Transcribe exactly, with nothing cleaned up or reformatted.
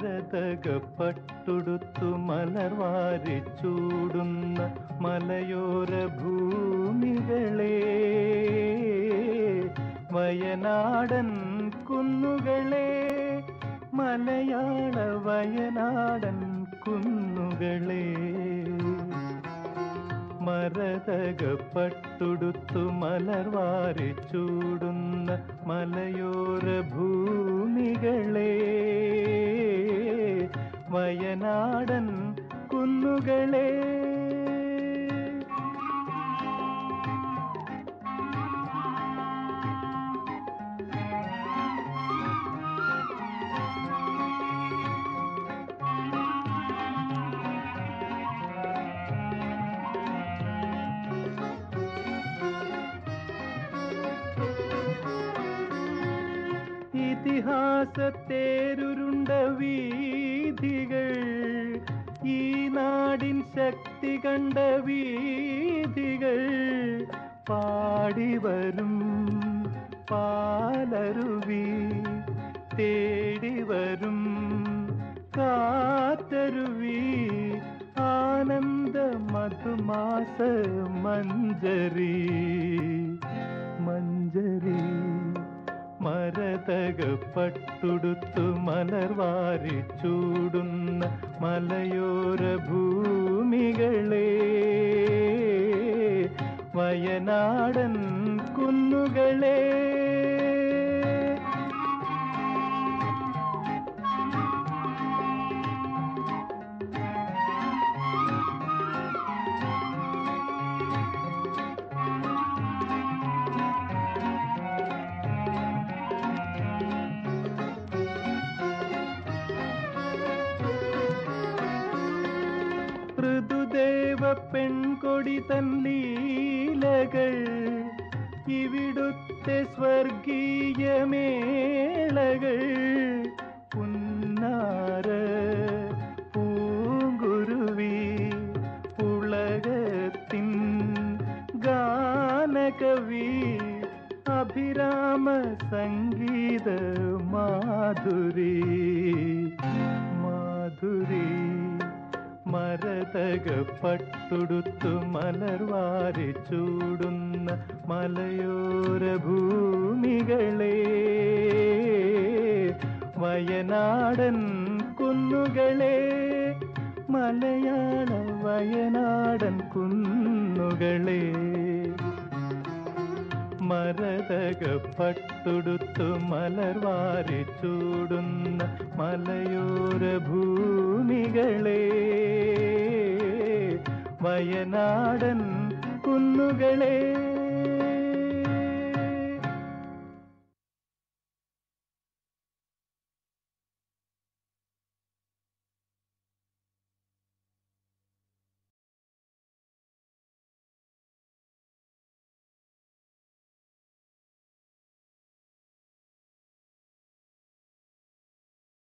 മരതകപ്പട്ടുടുത്തു മലർവാരി ചൂടുന്ന മലയോര ഭൂമികളെ, വയനാടൻ കുന്നുകളെ, മലയാള വയനാടൻ കുന്നുകളെ. മരതകപ്പട്ടുടുത്തു മലർവാരി ചൂടുന്ന മലയോര ഭൂമികളെ, വയനാടൻ കുന്നുകളെ. ഇതിഹാസത്തേരുരുണ്ട വീഥികൾ, ഈ നാടിൻ ശക്തി കണ്ട വീഥികൾ, പാടിവരും പാലരുവി, തേടിവരും കാറ്റരുവി, ആനന്ദ മധുമാസ മഞ്ജരി മഞ്ജരി. മരതകപ്പട്ടുടുത്തു മലർവാരി ചൂടുന്ന മലയോര ഭൂമികളെ, വയനാടൻ കുന്നുകളെ. ഋതുദേവ പെൺകൊടി തന്നീലകൾ, ഇവിടുത്തെ സ്വർഗീയ മേളകൾ, പുന്നാര പൂങ്കുരുവി, പുളകത്തിൻ ഗാനകവി, അഭിരാമ സംഗീത മാധുരി മാധുരി. മരതകപ്പട്ടുടുത്തു മലർവാരി ചൂടുന്ന മലയോര ഭൂമികളെ, വയനാടൻ കുന്നുകളെ, മലയാള വയനാടൻ കുന്നുകളെ. മരതകപ്പട്ടുടുത്തു മലർവാരി ചൂടുന്ന മലയോര ഭൂമികളെ, വയനാടൻ കുന്നുകളെ.